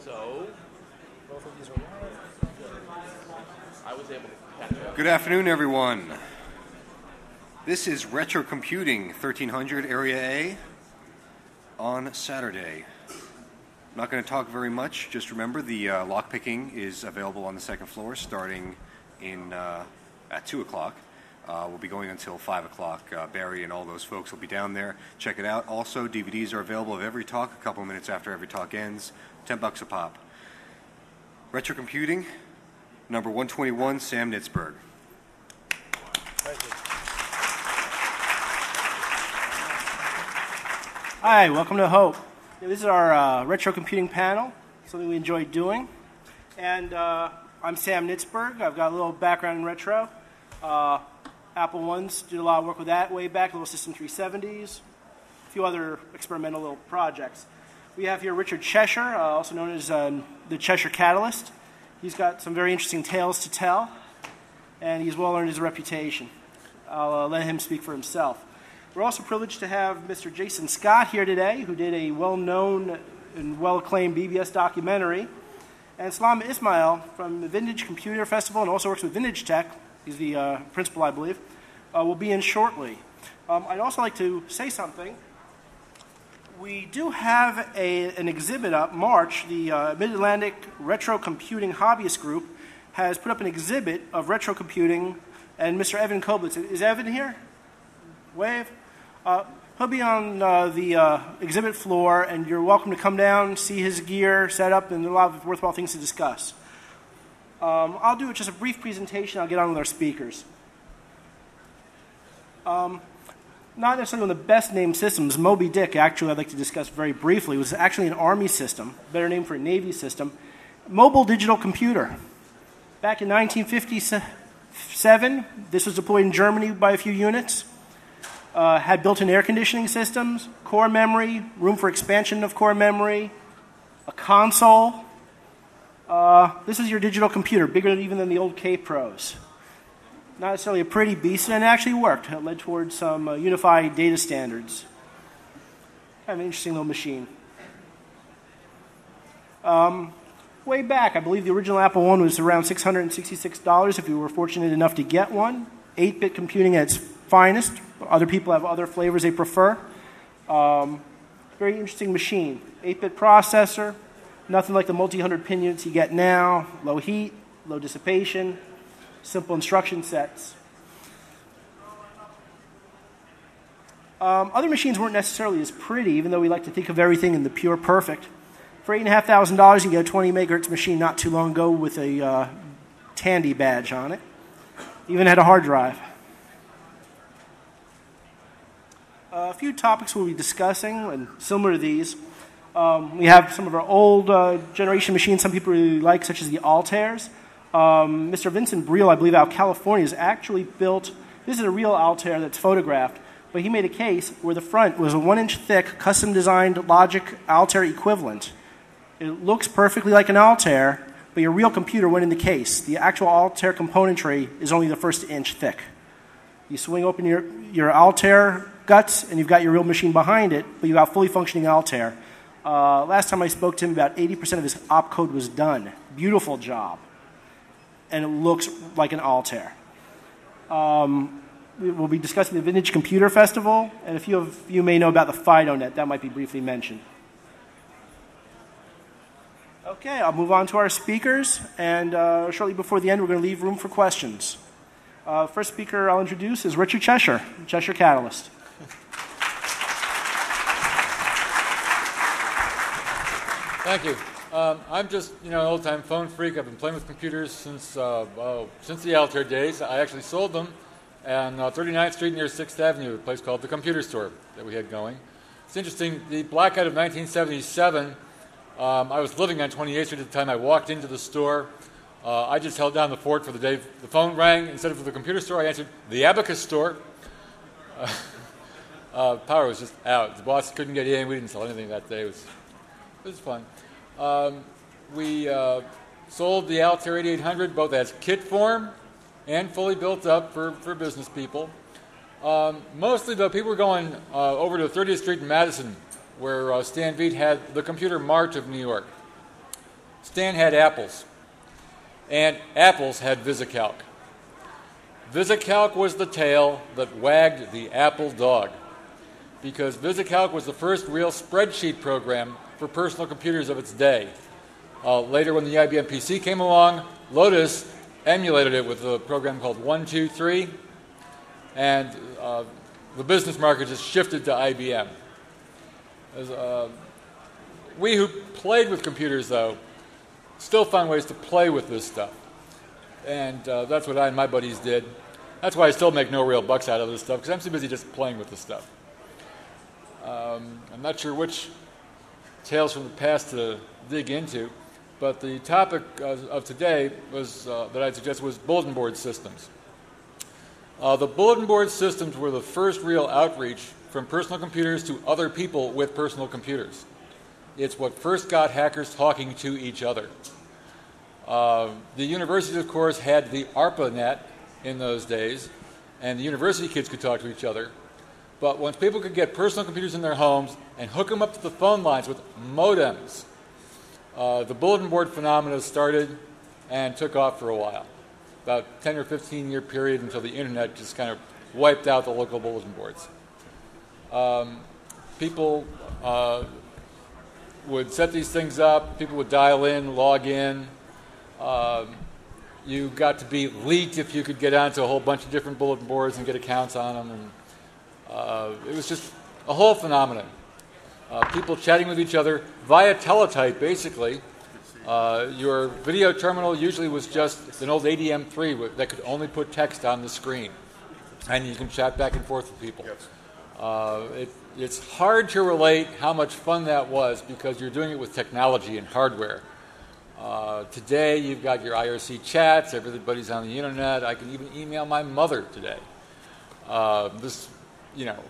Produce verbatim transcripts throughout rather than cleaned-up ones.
So, both of these are live. I was able to catch up. Good afternoon, everyone. This is Retrocomputing thirteen hundred Area A on Saturday. I'm not going to talk very much. Just remember the uh, lockpicking is available on the second floor starting in uh, at two o'clock. Uh, we'll be going until five o'clock. Uh, Barry and all those folks will be down there. Check it out. Also, D V Ds are available of every talk a couple of minutes after every talk ends. ten bucks a pop. Retrocomputing, number one twenty-one, Sam Nitzberg. Thank you. Hi, welcome to Hope. This is our uh, Retrocomputing panel, something we enjoy doing. And uh, I'm Sam Nitzberg. I've got a little background in retro. Uh, Apple ones, did a lot of work with that way back, little System three seventies, a few other experimental little projects. We have here Richard Cheshire, uh, also known as uh, the Cheshire Catalyst. He's got some very interesting tales to tell, and he's well earned his reputation. I'll uh, let him speak for himself. We're also privileged to have Mister Jason Scott here today, who did a well-known and well-acclaimed B B S documentary, and Sellam Ismail from the Vintage Computer Festival and also works with Vintage Tech. He's the uh, principal, I believe, uh, will be in shortly. Um, I'd also like to say something. We do have a, an exhibit up, March. The uh, Mid-Atlantic Retro Computing Hobbyist Group has put up an exhibit of retro computing, and Mister Evan Koblitz, is Evan here? Wave. Uh, he'll be on uh, the uh, exhibit floor, and you're welcome to come down, see his gear set up, and a lot of worthwhile things to discuss. Um, I'll do just a brief presentation. I'll get on with our speakers. Um, not necessarily one of the best named systems. Moby Dick, actually, I'd like to discuss very briefly. It was actually an Army system, better name for a Navy system. Mobile digital computer. Back in nineteen fifty-seven, this was deployed in Germany by a few units. Uh, had built-in air conditioning systems, core memory, room for expansion of core memory, a console. Uh, this is your digital computer, bigger even than the old K-Pros. Not necessarily a pretty beast, and it actually worked. It led towards some uh, unified data standards. Kind of an interesting little machine. Um, way back, I believe the original Apple one was around six hundred sixty-six dollars if you were fortunate enough to get one. eight bit computing at its finest. Other people have other flavors they prefer. Um, very interesting machine. eight bit processor. Nothing like the multi-hundred pin units you get now. Low heat, low dissipation, simple instruction sets. Um, other machines weren't necessarily as pretty, even though we like to think of everything in the pure perfect. For eight thousand five hundred dollars, you get a twenty megahertz machine not too long ago with a uh, Tandy badge on it. Even had a hard drive. Uh, a few topics we'll be discussing, and similar to these. Um, we have some of our old uh, generation machines some people really like, such as the Altairs. Um, Mister Vincent Briel, I believe, out of California, has actually built, this is a real Altair that's photographed, but he made a case where the front was a one inch thick, custom-designed Logic Altair equivalent. It looks perfectly like an Altair, but your real computer went in the case. The actual Altair componentry is only the first inch thick. You swing open your, your Altair guts, and you've got your real machine behind it, but you've got fully functioning Altair. Uh, last time I spoke to him, about eighty percent of his opcode was done. Beautiful job. And it looks like an Altair. Um, we will be discussing the Vintage Computer Festival, and a few of you may know about the FidoNet. That might be briefly mentioned. Okay, I'll move on to our speakers, and uh, shortly before the end, we're going to leave room for questions. Uh, first speaker I'll introduce is Richard Cheshire, Cheshire Catalyst. Thank you. Um, I'm just, you know, an old-time phone freak. I've been playing with computers since uh, oh, since the Altair days. I actually sold them on uh, thirty-ninth Street near sixth Avenue, a place called the Computer Store that we had going. It's interesting. The blackout of nineteen seventy-seven, um, I was living on twenty-eighth Street at the time. I walked into the store. Uh, I just held down the fort for the day. The phone rang. Instead of for the computer store, I answered the Abacus store. Uh, uh, power was just out. The boss couldn't get in. We didn't sell anything that day. It was, it was fun. Um, we uh, sold the Altair eighty-eight hundred both as kit form and fully built up for, for business people. Um, mostly, though, people were going uh, over to thirtieth Street in Madison, where uh, Stan Veet had the Computer Mart of New York. Stan had apples, and apples had VisiCalc. VisiCalc was the tail that wagged the Apple dog, because VisiCalc was the first real spreadsheet program for personal computers of its day. Uh, later, when the I B M P C came along, Lotus emulated it with a program called one two three, and uh, the business market just shifted to I B M. As, uh, we who played with computers, though, still found ways to play with this stuff. And uh, that's what I and my buddies did. That's why I still make no real bucks out of this stuff, because I'm too busy just playing with this stuff. Um, I'm not sure which tales from the past to dig into, but the topic of, of today was, uh, that I'd suggest was bulletin board systems. Uh, the bulletin board systems were the first real outreach from personal computers to other people with personal computers. It's what first got hackers talking to each other. Uh, the universities, of course, had the ARPANET in those days, and the university kids could talk to each other. But once people could get personal computers in their homes and hook them up to the phone lines with modems, uh, the bulletin board phenomena started and took off for a while. About ten or fifteen year period until the internet just kind of wiped out the local bulletin boards. Um, people uh, would set these things up, people would dial in, log in. Um, you got to be leaked if you could get onto a whole bunch of different bulletin boards and get accounts on them. And uh, it was just a whole phenomenon. Uh, people chatting with each other via teletype, basically. Uh, your video terminal usually was just an old A D M three that could only put text on the screen. And you can chat back and forth with people. Uh, it, it's hard to relate how much fun that was because you're doing it with technology and hardware. Uh, today, you've got your I R C chats, everybody's on the internet. I can even email my mother today. Uh, this, you know,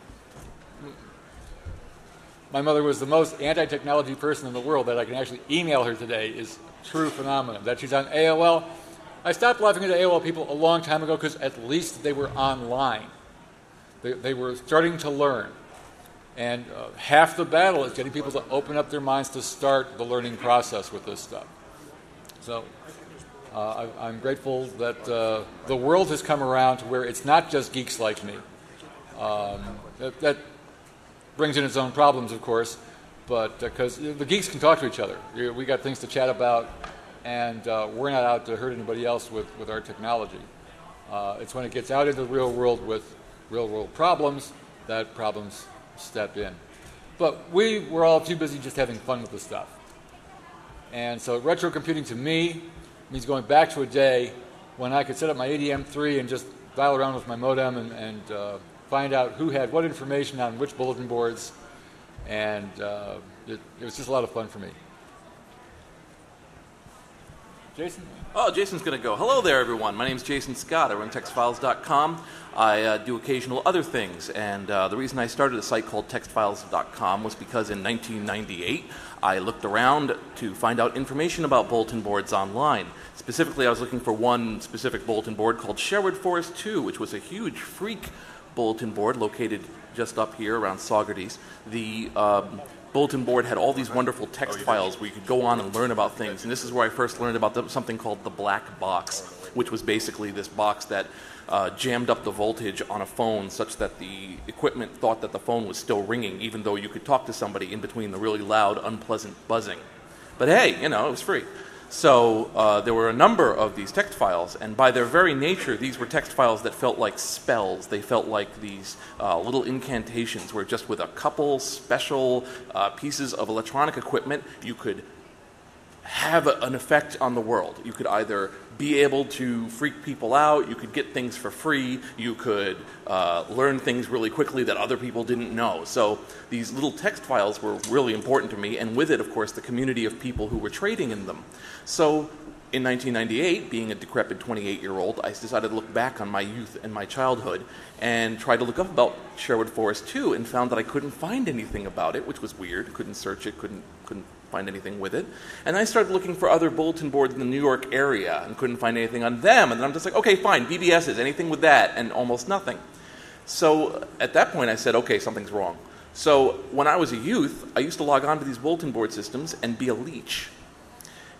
my mother was the most anti-technology person in the world. That I can actually email her today is true phenomenon. That she's on A O L. I stopped laughing at A O L people a long time ago because at least they were online. They, they were starting to learn. And uh, half the battle is getting people to open up their minds to start the learning process with this stuff. So uh, I, I'm grateful that uh, the world has come around to where it's not just geeks like me. Um, that, that brings in its own problems, of course, but because uh, the geeks can talk to each other. We got things to chat about, and uh, we're not out to hurt anybody else with, with our technology. Uh, it's when it gets out into the real world with real world problems that problems step in. But we were all too busy just having fun with this stuff. And so retro computing to me means going back to a day when I could set up my A D M three and just dial around with my modem and, and uh, find out who had what information on which bulletin boards. And uh, it, it was just a lot of fun for me. Jason? Oh, Jason's going to go. Hello there, everyone. My name's Jason Scott. I run text files dot com. I uh, do occasional other things, and uh, the reason I started a site called text files dot com was because in nineteen ninety-eight, I looked around to find out information about bulletin boards online. Specifically, I was looking for one specific bulletin board called Sherwood Forest two, which was a huge phreak bulletin board located just up here around Saugerties. The um, bulletin board had all these wonderful text files where you could go on and learn about things. And this is where I first learned about the, something called the black box, which was basically this box that uh, jammed up the voltage on a phone such that the equipment thought that the phone was still ringing, even though you could talk to somebody in between the really loud, unpleasant buzzing. But hey, you know, it was free. So uh, there were a number of these text files, and by their very nature, these were text files that felt like spells. They felt like these uh, little incantations where just with a couple special uh, pieces of electronic equipment, you could have a, an effect on the world. You could either be able to freak people out, you could get things for free, you could uh, learn things really quickly that other people didn't know. So these little text files were really important to me, and with it, of course, the community of people who were trading in them. So in nineteen ninety-eight, being a decrepit twenty-eight-year-old, I decided to look back on my youth and my childhood and tried to look up about Sherwood Forest two and found that I couldn't find anything about it, which was weird. Couldn't search it, couldn't couldn't find anything with it. And I started looking for other bulletin boards in the New York area and couldn't find anything on them. And then I'm just like, okay, fine, B B Ss, anything with that, and almost nothing. So at that point I said, okay, something's wrong. So when I was a youth, I used to log on to these bulletin board systems and be a leech.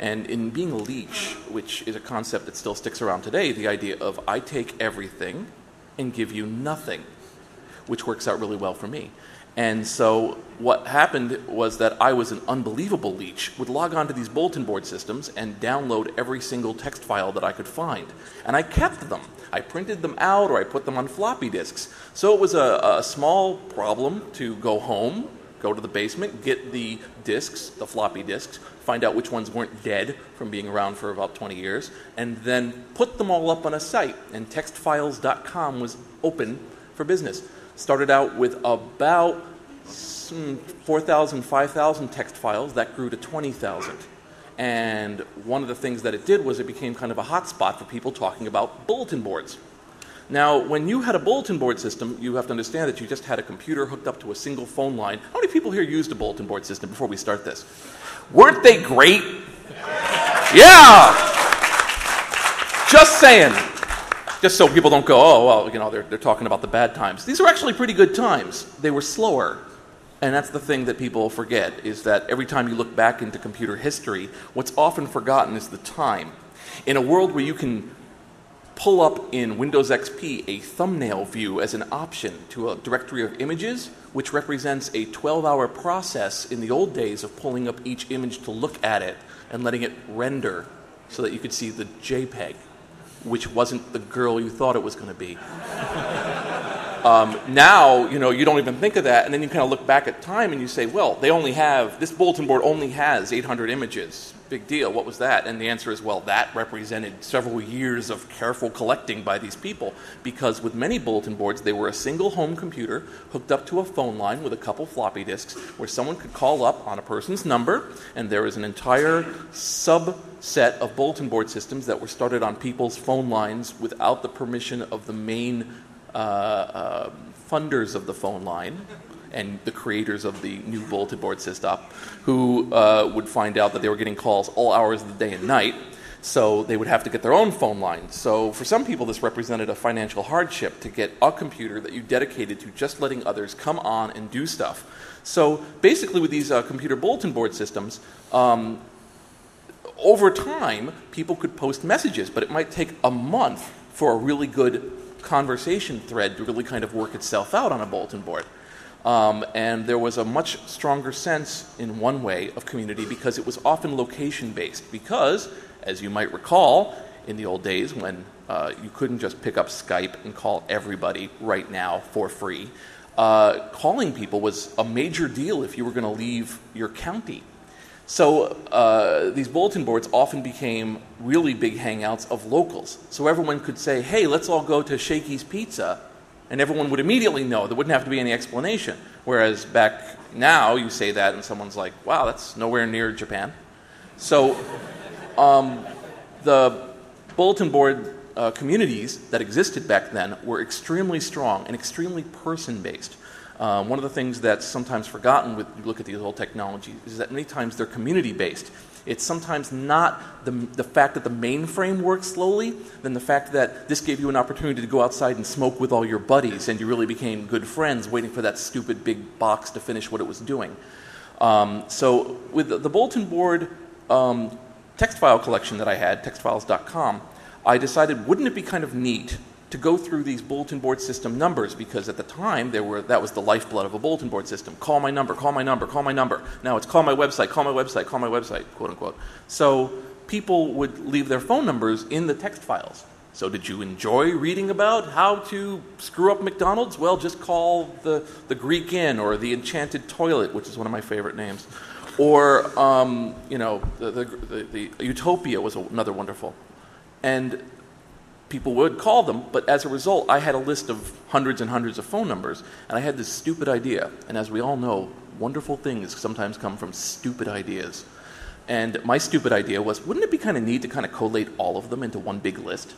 And in being a leech, which is a concept that still sticks around today, the idea of I take everything and give you nothing, which works out really well for me. And so what happened was that I was an unbelievable leech, would log on to these bulletin board systems and download every single text file that I could find. And I kept them. I printed them out or I put them on floppy disks. So it was a, a small problem to go home, go to the basement, get the disks, the floppy disks, find out which ones weren't dead from being around for about twenty years, and then put them all up on a site. And text files dot com was open for business. Started out with about four thousand, five thousand text files. That grew to twenty thousand. And one of the things that it did was it became kind of a hot spot for people talking about bulletin boards. Now, when you had a bulletin board system, you have to understand that you just had a computer hooked up to a single phone line. How many people here used a bulletin board system before we start this? Weren't they great? Yeah! Just saying. Just so people don't go, oh, well, you know, they're, they're talking about the bad times. These are actually pretty good times. They were slower. And that's the thing that people forget, is that every time you look back into computer history, what's often forgotten is the time. In a world where you can pull up in Windows X P a thumbnail view as an option to a directory of images, which represents a twelve-hour process in the old days of pulling up each image to look at it and letting it render so that you could see the JPEG, which wasn't the girl you thought it was going to be. um, now, you know, you don't even think of that, and then you kind of look back at time and you say, well, they only have, this bulletin board only has eight hundred images. Big deal. What was that? And the answer is, well, that represented several years of careful collecting by these people, because with many bulletin boards, they were a single home computer hooked up to a phone line with a couple floppy disks where someone could call up on a person's number, and there was an entire subset of bulletin board systems that were started on people's phone lines without the permission of the main uh, uh, funders of the phone line and the creators of the new bulletin board system, who uh, would find out that they were getting calls all hours of the day and night, so they would have to get their own phone line. So for some people, this represented a financial hardship to get a computer that you dedicated to just letting others come on and do stuff. So basically with these uh, computer bulletin board systems, um, over time, people could post messages, but it might take a month for a really good conversation thread to really kind of work itself out on a bulletin board. Um, and there was a much stronger sense in one way of community because it was often location-based. Because, as you might recall, in the old days when uh, you couldn't just pick up Skype and call everybody right now for free, uh, calling people was a major deal if you were going to leave your county. So uh, these bulletin boards often became really big hangouts of locals. So everyone could say, hey, let's all go to Shakey's Pizza, and everyone would immediately know. There wouldn't have to be any explanation. Whereas back now, you say that and someone's like, wow, that's nowhere near Japan. So um, the bulletin board uh, communities that existed back then were extremely strong and extremely person-based. Uh, one of the things that's sometimes forgotten when you look at these old technologies is that many times they're community-based. It's sometimes not the, the fact that the mainframe works slowly, than the fact that this gave you an opportunity to go outside and smoke with all your buddies, and you really became good friends waiting for that stupid big box to finish what it was doing. Um, so with the, the bulletin board um, text file collection that I had, text files dot com, I decided, wouldn't it be kind of neat to go through these bulletin board system numbers, because at the time there were that was the lifeblood of a bulletin board system. Call my number, call my number, call my number. Now it's call my website, call my website, call my website, quote unquote. So people would leave their phone numbers in the text files. So did you enjoy reading about how to screw up McDonald's? Well, just call the, the Greek Inn or the Enchanted Toilet, which is one of my favorite names. Or, um, you know, the, the, the, the Utopia was another wonderful. And people would call them, but as a result, I had a list of hundreds and hundreds of phone numbers, and I had this stupid idea. And as we all know, wonderful things sometimes come from stupid ideas. And my stupid idea was, wouldn't it be kind of neat to kind of collate all of them into one big list?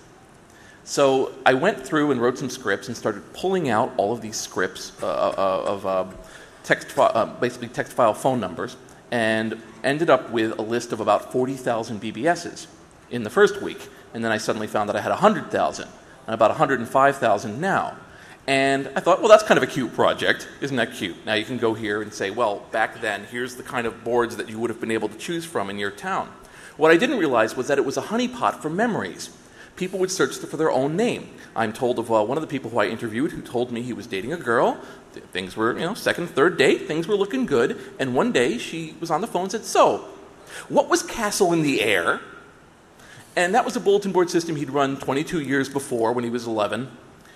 So I went through and wrote some scripts and started pulling out all of these scripts uh, uh, of uh, text, fi- uh, basically text file phone numbers, and ended up with a list of about forty thousand B B Ss in the first week. And then I suddenly found that I had one hundred thousand, and about one hundred five thousand now. And I thought, well, that's kind of a cute project. Isn't that cute? Now you can go here and say, well, back then, here's the kind of boards that you would have been able to choose from in your town. What I didn't realize was that it was a honeypot for memories. People would search for their own name. I'm told of uh, one of the people who I interviewed who told me he was dating a girl. Th- things were, you know, second, third date, things were looking good. And one day she was on the phone and said, "So, what was Castle in the Air?" And that was a bulletin board system he'd run twenty-two years before when he was eleven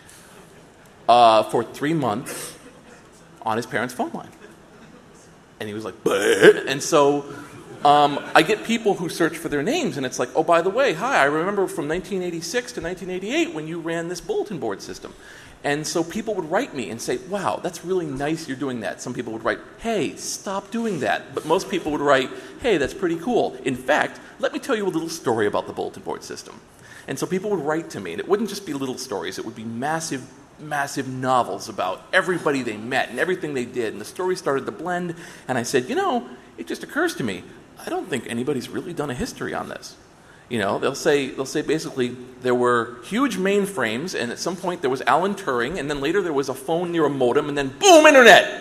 uh, for three months on his parents' phone line. And he was like, "Bleh." And so um, I get people who search for their names, and it's like, "Oh, by the way, hi, I remember from nineteen eighty-six to nineteen eighty-eight when you ran this bulletin board system." And so people would write me and say, "Wow, that's really nice you're doing that." Some people would write, "Hey, stop doing that." But most people would write, "Hey, that's pretty cool. In fact, let me tell you a little story about the bulletin board system." And so people would write to me, and it wouldn't just be little stories. It would be massive, massive novels about everybody they met and everything they did. And the stories started to blend. And I said, you know, it just occurs to me, I don't think anybody's really done a history on this. You know, they'll say they'll say basically there were huge mainframes, and at some point there was Alan Turing, and then later there was a phone near a modem, and then boom, internet.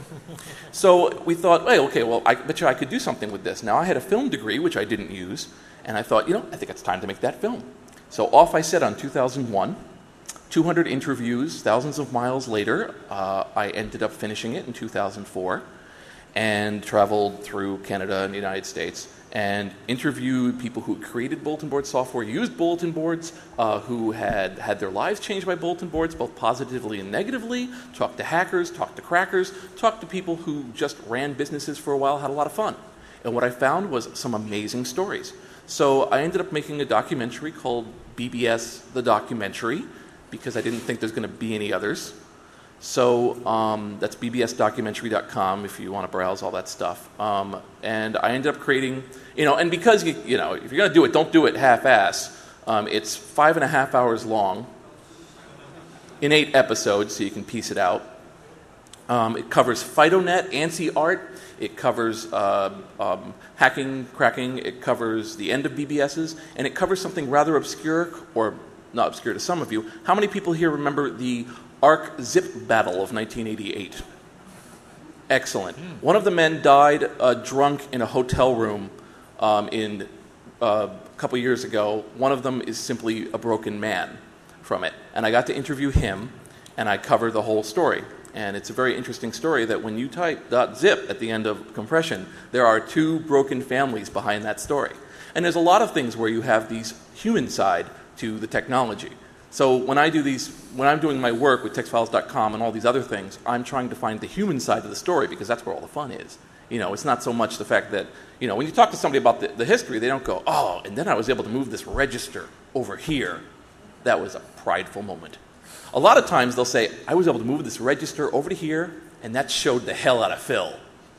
So we thought, well, okay, well, I bet you I could do something with this. Now I had a film degree, which I didn't use, and I thought, you know, I think it's time to make that film. So off I set on two thousand one. two hundred interviews, thousands of miles later, uh, I ended up finishing it in two thousand four, and traveled through Canada and the United States, and interviewed people who created bulletin board software, used bulletin boards, uh, who had had their lives changed by bulletin boards, both positively and negatively, talked to hackers, talked to crackers, talked to people who just ran businesses for a while, had a lot of fun. And what I found was some amazing stories. So I ended up making a documentary called B B S The Documentary, because I didn't think there's going to be any others. So um, that's b b s documentary dot com if you want to browse all that stuff. Um, and I ended up creating, you know, and because, you, you know, if you're going to do it, don't do it half-ass. Um, it's five and a half hours long in eight episodes, so you can piece it out. Um, it covers FidoNet, ANSI art. It covers uh, um, hacking, cracking. It covers the end of B B Ss. And it covers something rather obscure, or not obscure to some of you. How many people here remember the Arc Zip Battle of nineteen eighty-eight? Excellent. One of the men died uh, drunk in a hotel room um, in uh, a couple years ago. One of them is simply a broken man from it. And I got to interview him, and I covered the whole story. And it's a very interesting story that when you type .zip at the end of compression, there are two broken families behind that story. And there's a lot of things where you have these human side to the technology. So when I do these, when I'm doing my work with text files dot com and all these other things, I'm trying to find the human side of the story, because that's where all the fun is. You know, it's not so much the fact that, you know, when you talk to somebody about the, the history, they don't go, "Oh, and then I was able to move this register over here. That was a prideful moment." A lot of times they'll say, "I was able to move this register over to here, and that showed the hell out of Phil."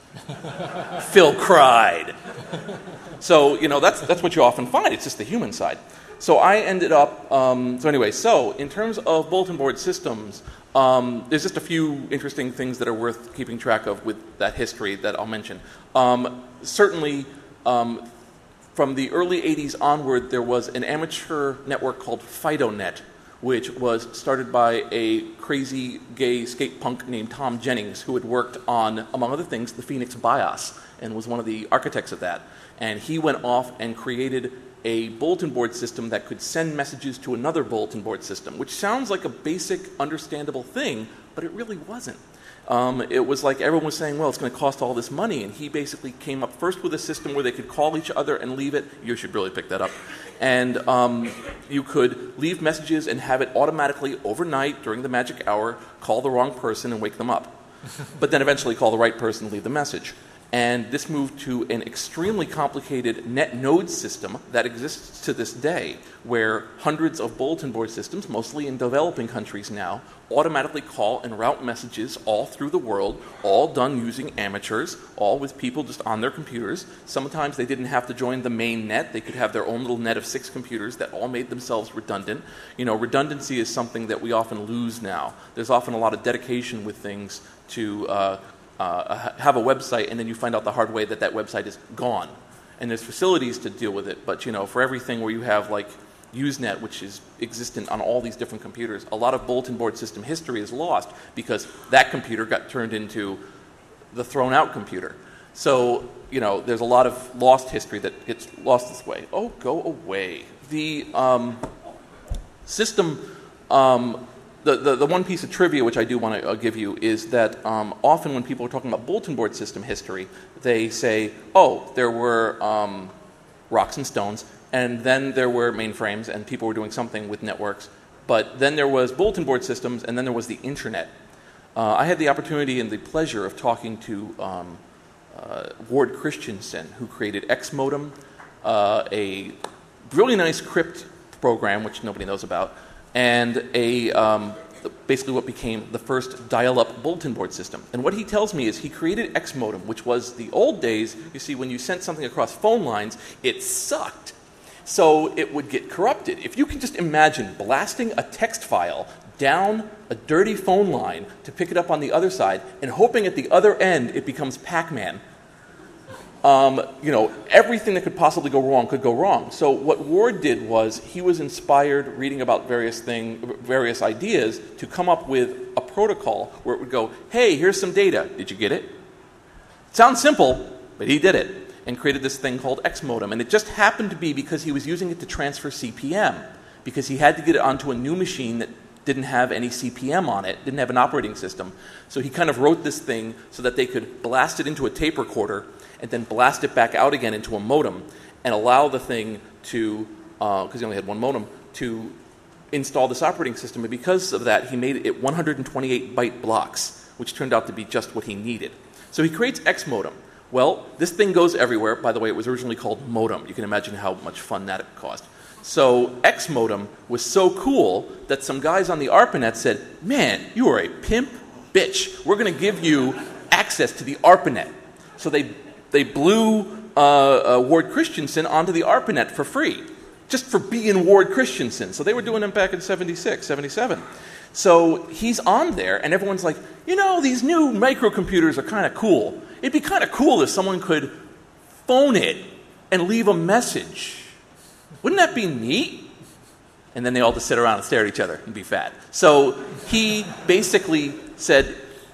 Phil cried. So, you know, that's, that's what you often find. It's just the human side. So I ended up, um, so anyway, so in terms of bulletin board systems, um, there's just a few interesting things that are worth keeping track of with that history that I'll mention. Um, certainly, um, from the early eighties onward, there was an amateur network called FidoNet, which was started by a crazy gay skate punk named Tom Jennings, who had worked on, among other things, the Phoenix BIOS, and was one of the architects of that. And he went off and created a bulletin board system that could send messages to another bulletin board system, which sounds like a basic, understandable thing, but it really wasn't. Um, it was like everyone was saying, well, it's going to cost all this money, and he basically came up first with a system where they could call each other and leave it. You should really pick that up. And um, you could leave messages and have it automatically overnight during the magic hour call the wrong person and wake them up. But then eventually call the right person and leave the message. And this moved to an extremely complicated net node system that exists to this day, where hundreds of bulletin board systems, mostly in developing countries now, automatically call and route messages all through the world, all done using amateurs, all with people just on their computers. Sometimes they didn't have to join the main net. They could have their own little net of six computers that all made themselves redundant. You know, redundancy is something that we often lose now. There's often a lot of dedication with things to uh, Uh, have a website, and then you find out the hard way that that website is gone. And there's facilities to deal with it, but you know, for everything where you have like Usenet, which is existent on all these different computers, a lot of bulletin board system history is lost because that computer got turned into the thrown out computer. So, you know, there's a lot of lost history that gets lost this way. Oh, go away. The um, system, um, the, the, the one piece of trivia which I do want to uh, give you is that um, often when people are talking about bulletin board system history, they say, oh, there were um, rocks and stones, and then there were mainframes, and people were doing something with networks, but then there was bulletin board systems, and then there was the internet. Uh, I had the opportunity and the pleasure of talking to um, uh, Ward Christensen, who created X Modem, uh, a really nice crypt program, which nobody knows about, and a um, basically what became the first dial-up bulletin board system. And what he tells me is he created X Modem, which was the old days. You see, when you sent something across phone lines, it sucked. So it would get corrupted. If you can just imagine blasting a text file down a dirty phone line to pick it up on the other side and hoping at the other end it becomes Pac-Man, um, you know, everything that could possibly go wrong could go wrong. So what Ward did was he was inspired reading about various thing, various ideas to come up with a protocol where it would go, hey, here's some data. Did you get it? It sounds simple, but he did it and created this thing called X Modem. And it just happened to be because he was using it to transfer C P M, because he had to get it onto a new machine that didn't have any C P M on it, didn't have an operating system. So he kind of wrote this thing so that they could blast it into a tape recorder and then blast it back out again into a modem and allow the thing to, because uh, he only had one modem, to install this operating system. And because of that, he made it one hundred twenty-eight byte blocks, which turned out to be just what he needed. So he creates X Modem. Well, this thing goes everywhere. By the way, it was originally called Modem. You can imagine how much fun that caused. So X Modem was so cool that some guys on the ARPANET said, man, you are a pimp bitch. We're going to give you access to the ARPANET. So they, they blew uh, uh, Ward Christensen onto the ARPANET for free, just for being Ward Christensen. So they were doing them back in seventy-six, seventy-seven. So he's on there, and everyone's like, you know, these new microcomputers are kind of cool. It'd be kind of cool if someone could phone it and leave a message. Wouldn't that be neat? And then they all just sit around and stare at each other and be fat. So he basically said,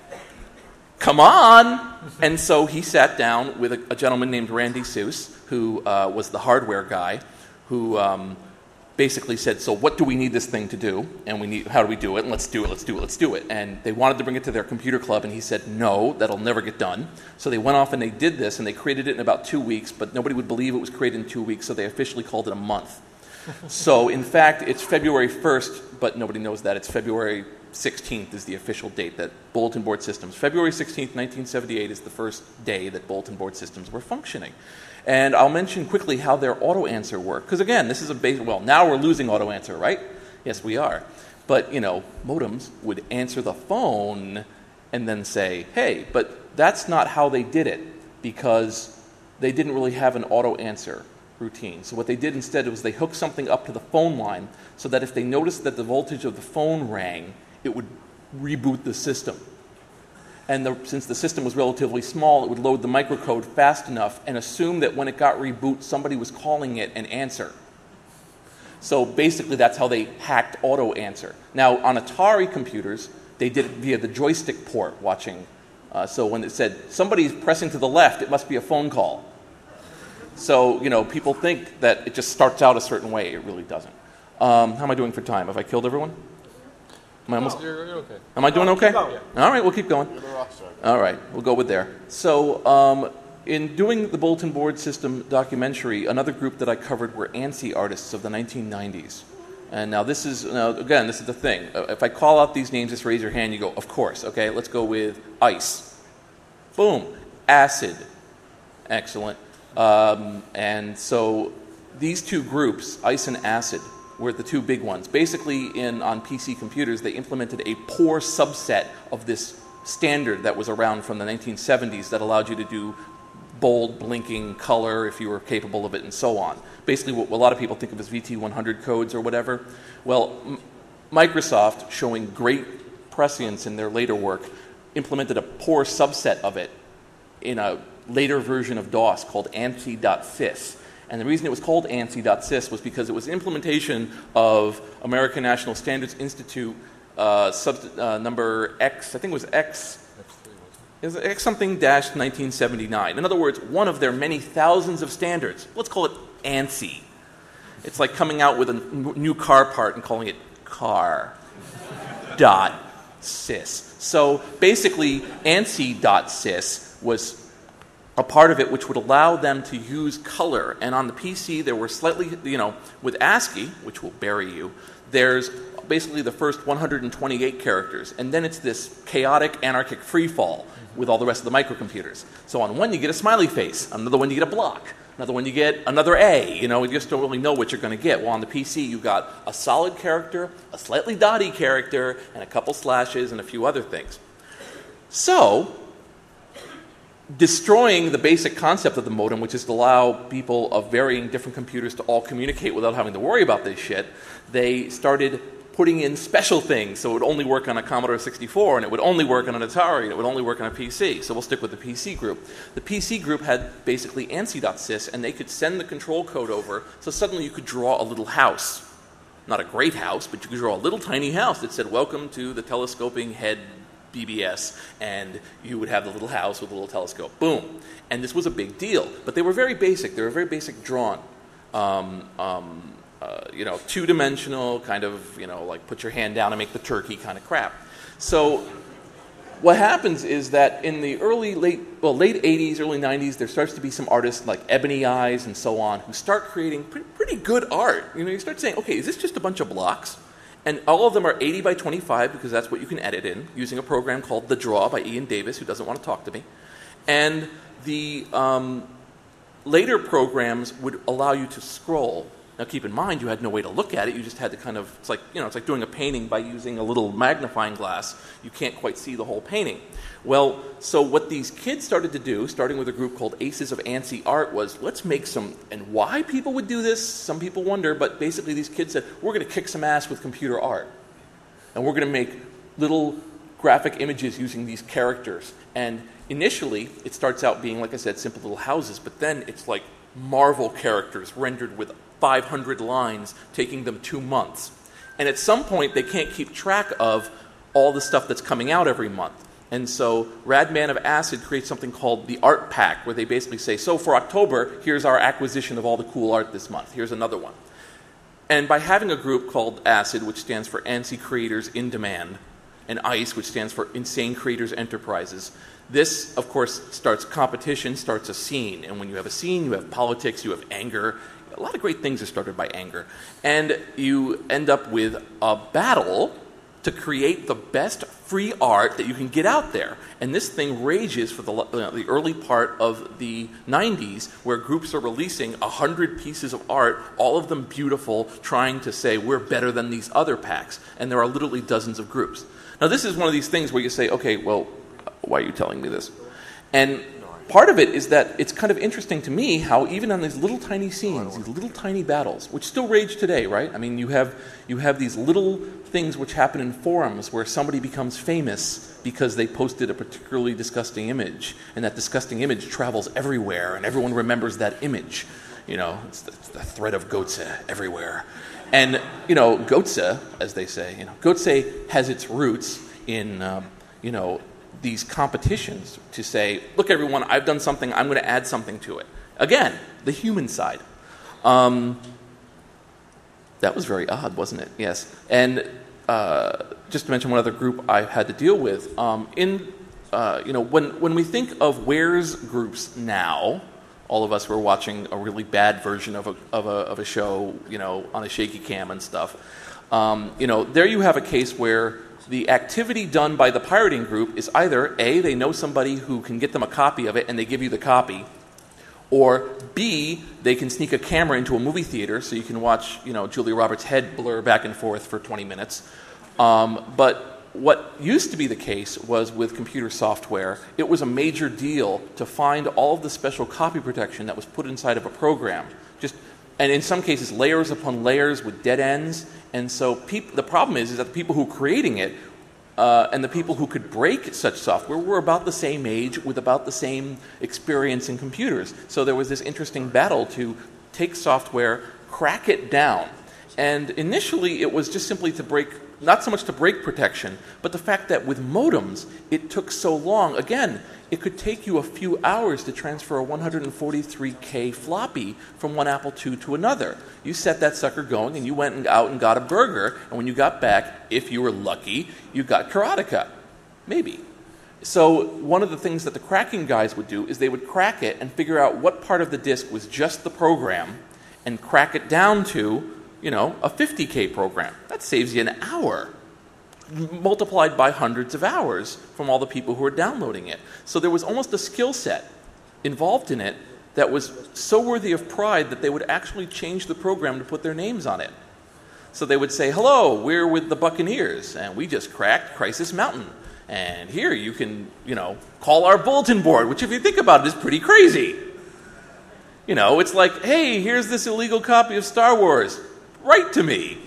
come on. And so he sat down with a, a gentleman named Randy Seuss, who uh, was the hardware guy, who um, basically said, so what do we need this thing to do? And we need, how do we do it? And let's do it, let's do it, let's do it. And they wanted to bring it to their computer club, and he said, no, that'll never get done. So they went off and they did this, and they created it in about two weeks, but nobody would believe it was created in two weeks, so they officially called it a month. So in fact, it's February first, but nobody knows that. It's February sixteenth is the official date that bulletin board systems, February sixteenth, nineteen seventy-eight is the first day that bulletin board systems were functioning. And I'll mention quickly how their auto answer worked. Because again, this is a base, well, now we're losing auto answer, right? Yes, we are. But, you know, modems would answer the phone and then say, hey, but that's not how they did it, because they didn't really have an auto answer routine. So what they did instead was they hooked something up to the phone line so that if they noticed that the voltage of the phone rang, it would reboot the system. And the, since the system was relatively small, it would load the microcode fast enough and assume that when it got reboot, somebody was calling it and answer. So basically, that's how they hacked auto answer. Now, on Atari computers, they did it via the joystick port watching. Uh, so when it said, somebody's pressing to the left, it must be a phone call. So, you know, people think that it just starts out a certain way. It really doesn't. Um, how am I doing for time? Have I killed everyone? Am I almost? You're, you're okay. Am I doing okay? Keep going. All right, we'll keep going. You're the rock star. All right, we'll go with there. So, um, in doing the bulletin board system documentary, another group that I covered were ANSI artists of the nineteen nineties. And now this is, now again, this is the thing. If I call out these names, just raise your hand. You go, of course. Okay, let's go with ICE. Boom. ACID. Excellent. Um, and so these two groups, ICE and ACID, were the two big ones. Basically, in on P C computers, they implemented a poor subset of this standard that was around from the nineteen seventies that allowed you to do bold, blinking color if you were capable of it, and so on. Basically, what a lot of people think of as V T one hundred codes or whatever. Well, M- Microsoft, showing great prescience in their later work, implemented a poor subset of it in a later version of DOS called ANSI.sys. And the reason it was called ANSI.sys was because it was an implementation of American National Standards Institute uh, sub, uh, number X, I think it was X. is X something dash nineteen seventy-nine. In other words, one of their many thousands of standards. Let's call it ANSI. It's like coming out with a n- new car part and calling it car dot sys. So basically, ANSI dot sys was a part of it which would allow them to use color. And on the P C, there were slightly, you know, with ASCII, which will bury you, there's basically the first one hundred twenty-eight characters. And then it's this chaotic, anarchic freefall with all the rest of the microcomputers. So on one, you get a smiley face. On another one, you get a block. Another one, you get another A. You know, you just don't really know what you're going to get. Well, on the P C, you've got a solid character, a slightly dotty character, and a couple slashes and a few other things. So destroying the basic concept of the modem, which is to allow people of varying different computers to all communicate without having to worry about this shit, they started putting in special things. So it would only work on a Commodore sixty-four, and it would only work on an Atari, and it would only work on a P C. So we'll stick with the P C group. The P C group had basically ANSI dot sys, and they could send the control code over, so suddenly you could draw a little house. Not a great house, but you could draw a little tiny house that said, "Welcome to the telescoping head B B S," and you would have the little house with a little telescope. Boom. And this was a big deal. But they were very basic. They were very basic drawn. Um, um, uh, you know, two-dimensional, kind of, you know, like put your hand down and make the turkey kind of crap. So what happens is that in the early, late, well, late eighties, early nineties, there starts to be some artists like Ebony Eyes and so on who start creating pretty, pretty good art. You know, you start saying, okay, is this just a bunch of blocks? And all of them are eighty by twenty-five because that's what you can edit in using a program called The Draw by Ian Davis, who doesn't want to talk to me. And the um, later programs would allow you to scroll. Now keep in mind, you had no way to look at it. You just had to kind of, it's like, you know, it's like doing a painting by using a little magnifying glass. You can't quite see the whole painting. Well, so what these kids started to do, starting with a group called Aces of ANSI Art, was let's make some, and why people would do this, some people wonder, but basically these kids said, we're going to kick some ass with computer art. And we're going to make little graphic images using these characters. And initially, it starts out being, like I said, simple little houses, but then it's like Marvel characters rendered with five hundred lines, taking them two months. And at some point, they can't keep track of all the stuff that's coming out every month. And so Radman of Acid creates something called the Art Pack, where they basically say, so for October, here's our acquisition of all the cool art this month. Here's another one. And by having a group called ACID, which stands for ANSI Creators in Demand, and ICE, which stands for Insane Creators Enterprises, this, of course, starts competition, starts a scene. And when you have a scene, you have politics, you have anger. A lot of great things are started by anger. And you end up with a battle to create the best free art that you can get out there. And this thing rages for the, uh, the early part of the nineties, where groups are releasing one hundred pieces of art, all of them beautiful, trying to say, we're better than these other packs. And there are literally dozens of groups. Now, this is one of these things where you say, okay, well, why are you telling me this? And part of it is that it's kind of interesting to me how even on these little tiny scenes, these little tiny battles, which still rage today, right? I mean, you have you have these little things which happen in forums where somebody becomes famous because they posted a particularly disgusting image, and that disgusting image travels everywhere, and everyone remembers that image. You know, it's the, it's the threat of Gotze everywhere. And, you know, Gotze, as they say, you know, Gotze has its roots in, um, you know, these competitions to say, look, everyone, I've done something, I'm going to add something to it. Again, the human side. Um, that was very odd, wasn't it? Yes. And uh, just to mention one other group I had to deal with, um, in, uh, you know, when, when we think of where's groups now, all of us were watching a really bad version of a, of a, of a show, you know, on a shaky cam and stuff. Um, you know, there you have a case where the activity done by the pirating group is either A, they know somebody who can get them a copy of it and they give you the copy, or B, they can sneak a camera into a movie theater so you can watch, you know, Julia Roberts' head blur back and forth for twenty minutes. Um, but what used to be the case was with computer software, it was a major deal to find all of the special copy protection that was put inside of a program. Just, and in some cases, layers upon layers with dead ends. And so peop- the problem is, is that the people who were creating it uh, and the people who could break such software were about the same age with about the same experience in computers. So there was this interesting battle to take software, crack it down. And initially, it was just simply to break not so much to break protection, but the fact that with modems, it took so long. Again, it could take you a few hours to transfer a one hundred forty-three K floppy from one Apple two to another. You set that sucker going, and you went and out and got a burger, and when you got back, if you were lucky, you got Karateka. Maybe. So one of the things that the cracking guys would do is they would crack it and figure out what part of the disk was just the program and crack it down to, you know, a fifty K program. That saves you an hour, multiplied by hundreds of hours from all the people who are downloading it. So there was almost a skill set involved in it that was so worthy of pride that they would actually change the program to put their names on it. So they would say, hello, we're with the Buccaneers, and we just cracked Crisis Mountain. And here you can, you know, call our bulletin board, which if you think about it is pretty crazy. You know, it's like, hey, here's this illegal copy of Star Wars. Write to me.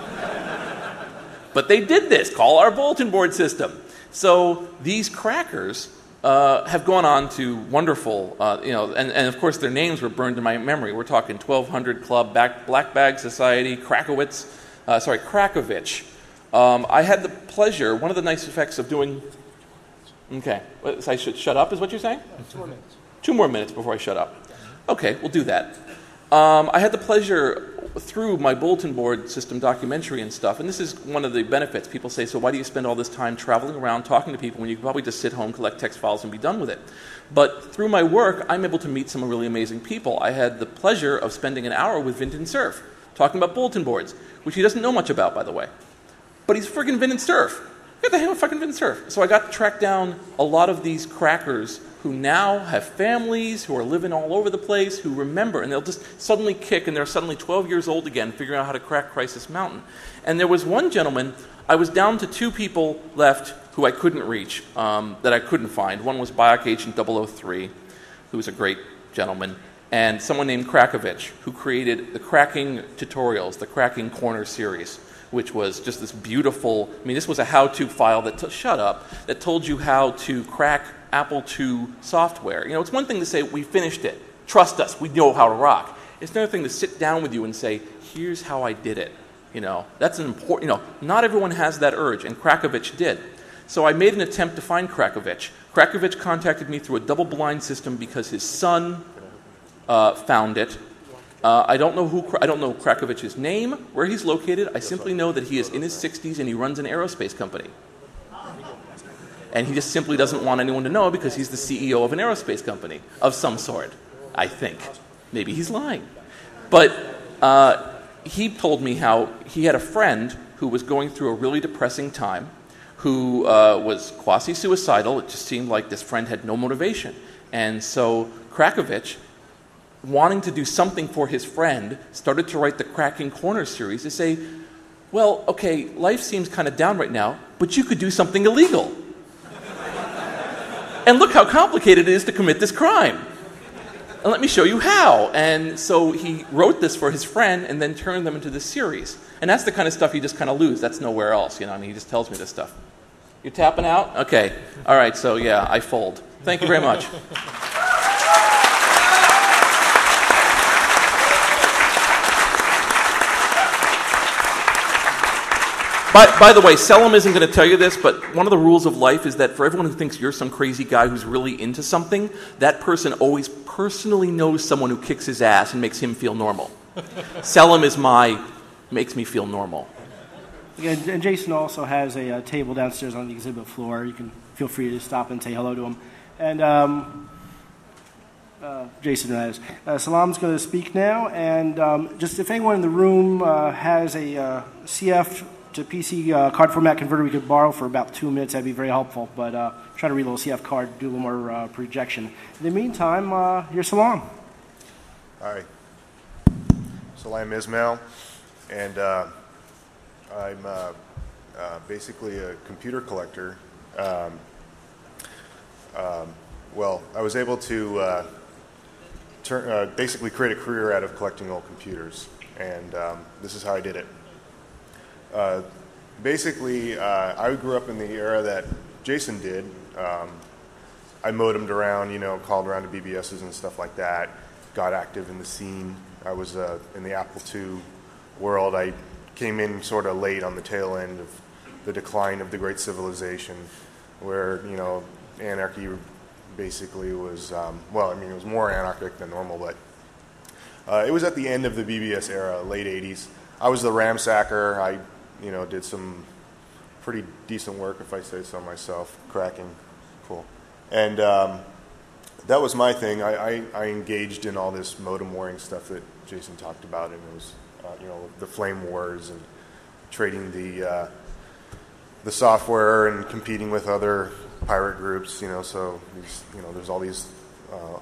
But they did this, call our bulletin board system. So these crackers uh, have gone on to wonderful, uh, you know, and, and of course their names were burned in my memory. We're talking twelve hundred Club, Back, Black Bag Society, Krakowitz, uh, sorry, Krakovich. Um, I had the pleasure, one of the nice effects of doing, okay, so I should shut up is what you're saying? Two more minutes. Two more minutes before I shut up. Okay, we'll do that. Um, I had the pleasure through my bulletin board system documentary and stuff, and this is one of the benefits. People say, so why do you spend all this time traveling around talking to people when you could probably just sit home, collect text files, and be done with it? But through my work, I'm able to meet some really amazing people. I had the pleasure of spending an hour with Vinton Cerf, talking about bulletin boards, which he doesn't know much about, by the way. But he's friggin' Vinton Cerf. Get the hell with fucking Vinton Cerf. So I got to track down a lot of these crackers who now have families, who are living all over the place, who remember, and they'll just suddenly kick, and they're suddenly twelve years old again, figuring out how to crack Crisis Mountain. And there was one gentleman, I was down to two people left who I couldn't reach, um, that I couldn't find. One was Bioc Agent double oh three, who was a great gentleman, and someone named Krakovich, who created the cracking tutorials, the cracking corner series, which was just this beautiful, I mean, this was a how-to file that, t- shut up, that told you how to crack Apple two software. You know, it's one thing to say, we finished it, trust us, we know how to rock. It's another thing to sit down with you and say, here's how I did it. You know, that's an important, you know, not everyone has that urge, and Krakovich did. So I made an attempt to find Krakovich. Krakovich contacted me through a double-blind system because his son uh, found it. Uh, I don't know who I don't know Krakovich's name, where he's located. I simply know that he is in his sixties and he runs an aerospace company. And he just simply doesn't want anyone to know because he's the C E O of an aerospace company of some sort, I think. Maybe he's lying. But uh, he told me how he had a friend who was going through a really depressing time, who uh, was quasi-suicidal. It just seemed like this friend had no motivation. And so Krakovich, wanting to do something for his friend, started to write the Cracking Corner series to say, well, okay, life seems kind of down right now, but you could do something illegal. And look how complicated it is to commit this crime. And let me show you how. And so he wrote this for his friend and then turned them into this series. And that's the kind of stuff you just kind of lose. That's nowhere else, you know. I mean, he just tells me this stuff. You're tapping out? Okay. All right, so yeah, I fold. Thank you very much. By, by the way, Sellam isn't going to tell you this, but one of the rules of life is that for everyone who thinks you're some crazy guy who's really into something, that person always personally knows someone who kicks his ass and makes him feel normal. Sellam is my, makes me feel normal. Yeah, and Jason also has a, uh table downstairs on the exhibit floor. You can feel free to stop and say hello to him. And um, uh, Jason, that is. Uh, Sellam's going to speak now. And um, just if anyone in the room uh, has a uh, C F to P C uh, card format converter we could borrow for about two minutes, that'd be very helpful. But uh, try to read a little C F card, do a little more uh, projection. In the meantime, uh, here's Sellam. Hi. Salam Ismail, and uh, I'm uh, uh, basically a computer collector. Um, um, well, I was able to uh, turn, uh, basically create a career out of collecting old computers, and um, this is how I did it. Uh, basically, uh, I grew up in the era that Jason did. Um, I modemed around, you know, called around to B B Ss and stuff like that, got active in the scene. I was uh, in the Apple two world. I came in sort of late on the tail end of the decline of the great civilization, where, you know, anarchy basically was, um, well, I mean, it was more anarchic than normal, but uh, it was at the end of the B B S era, late eighties. I was the ramsacker. I, you know, did some pretty decent work, if I say so myself, cracking, cool. And um, that was my thing. I, I, I engaged in all this modem warring stuff that Jason talked about, and it was, uh, you know, the flame wars and trading the uh, the software and competing with other pirate groups. You know, so these, you know, there's all these uh,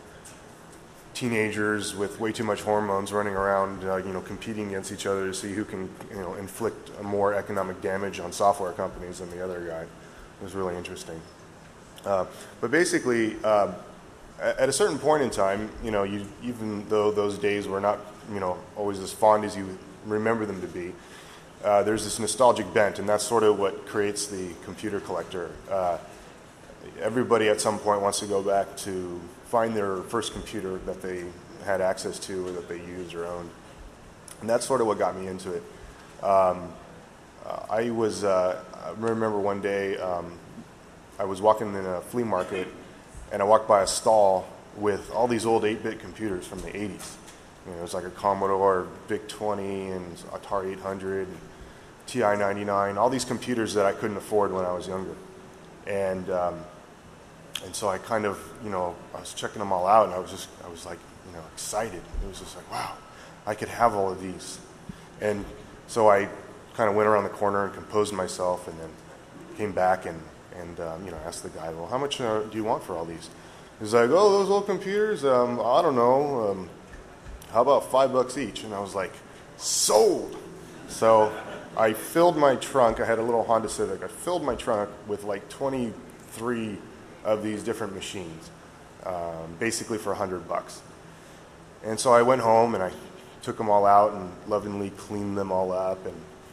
teenagers with way too much hormones running around, uh, you know, competing against each other to see who can, you know, inflict more economic damage on software companies than the other guy. It was really interesting. Uh, but basically, uh, at a certain point in time, you know, you, even though those days were not, you know, always as fond as you remember them to be, uh, there's this nostalgic bent, and that's sort of what creates the computer collector. Uh, everybody at some point wants to go back to find their first computer that they had access to or that they used or owned. And that's sort of what got me into it. Um, uh, I was, uh, I remember one day, um, I was walking in a flea market, and I walked by a stall with all these old eight-bit computers from the eighties. You know, it was like a Commodore VIC twenty and Atari eight hundred, and T I ninety-nine, all these computers that I couldn't afford when I was younger. And um, and so I kind of, you know, I was checking them all out, and I was just, I was like, you know, excited. It was just like, wow, I could have all of these. And so I kind of went around the corner and composed myself, and then came back and and um, you know, asked the guy, well, how much uh, do you want for all these? He's like, oh, those old computers, um, I don't know, um, how about five bucks each? And I was like, sold. So I filled my trunk. I had a little Honda Civic. I filled my trunk with like twenty-three of these different machines, um, basically for a hundred bucks. And so I went home and I took them all out and lovingly cleaned them all up and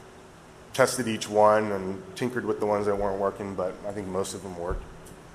tested each one and tinkered with the ones that weren't working, but I think most of them worked.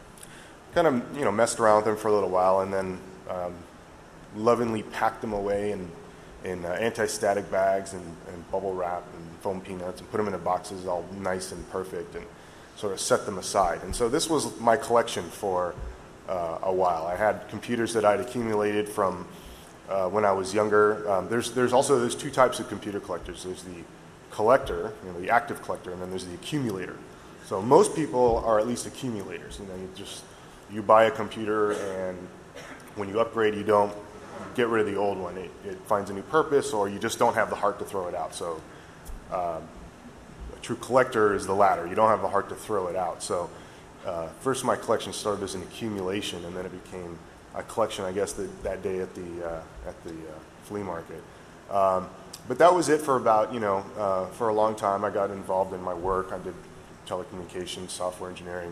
Kind of, you know, messed around with them for a little while, and then um, lovingly packed them away in, in uh, anti-static bags and, and bubble wrap and foam peanuts, and put them in boxes all nice and perfect, and sort of set them aside. And so this was my collection for uh, a while. I had computers that I'd accumulated from uh, when I was younger. Um, there's, there's also, there's two types of computer collectors. There's the collector, you know, the active collector, and then there's the accumulator. So most people are at least accumulators. You know, you just, you buy a computer, and when you upgrade, you don't get rid of the old one. It, it finds a new purpose, or you just don't have the heart to throw it out. So um, a true collector is the latter. You don't have the heart to throw it out. So uh, first my collection started as an accumulation, and then it became a collection, I guess, the, that day at the, uh, at the uh, flea market. Um, But that was it for about, you know, uh, for a long time. I got involved in my work. I did telecommunications, software engineering.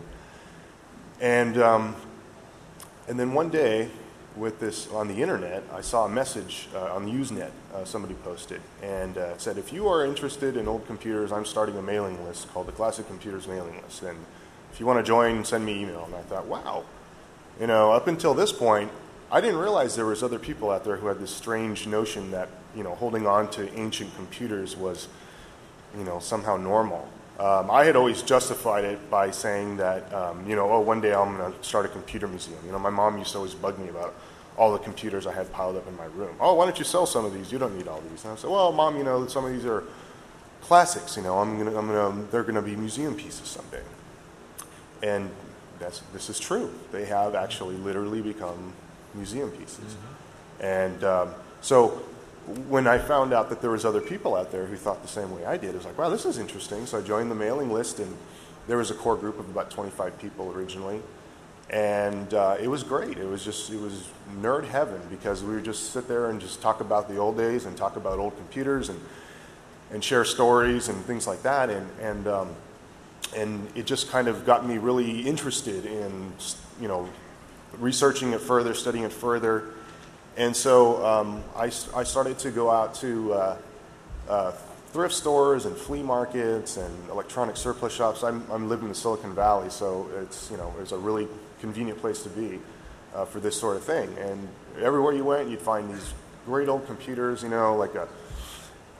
And um, and then one day, with this on the internet, I saw a message uh, on the Usenet uh, somebody posted. And uh, it said, if you are interested in old computers, I'm starting a mailing list called the Classic Computers Mailing List. And if you want to join, send me email. And I thought, wow. You know, up until this point, I didn't realize there was other people out there who had this strange notion that, you know, holding on to ancient computers was, you know, somehow normal. Um, I had always justified it by saying that, um, you know, oh, one day I'm going to start a computer museum. You know, my mom used to always bug me about all the computers I had piled up in my room. Oh, why don't you sell some of these? You don't need all these. And I said, well, Mom, you know, some of these are classics. You know, I'm gonna, I'm gonna, they're going to be museum pieces someday. And that's, this is true. They have actually literally become museum pieces. Mm-hmm. And um, so when I found out that there was other people out there who thought the same way I did, it was like, wow, this is interesting. So I joined the mailing list, and there was a core group of about twenty-five people originally. And uh, it was great. It was just, it was nerd heaven, because we would just sit there and just talk about the old days and talk about old computers and and share stories and things like that. And and um, and it just kind of got me really interested in, you know, researching it further, studying it further. And so um, I, I started to go out to uh, uh, thrift stores and flea markets and electronic surplus shops. I'm, I'm living in the Silicon Valley, so it's, you know, it's a really convenient place to be uh, for this sort of thing. And everywhere you went, you'd find these great old computers, you know, like a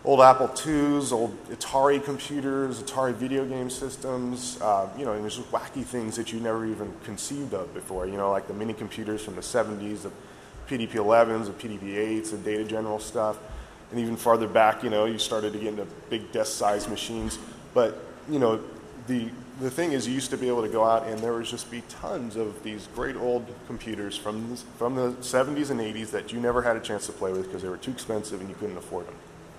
old Apple twos, old Atari computers, Atari video game systems, uh, you know, and there's just wacky things that you never even conceived of before, you know, like the mini computers from the seventies, the P D P elevens, the P D P eights, the Data General stuff, and even farther back, you know, you started to get into big desk-sized machines. But, you know, the the thing is, you used to be able to go out and there would just be tons of these great old computers from the, from the seventies and eighties that you never had a chance to play with because they were too expensive and you couldn't afford them.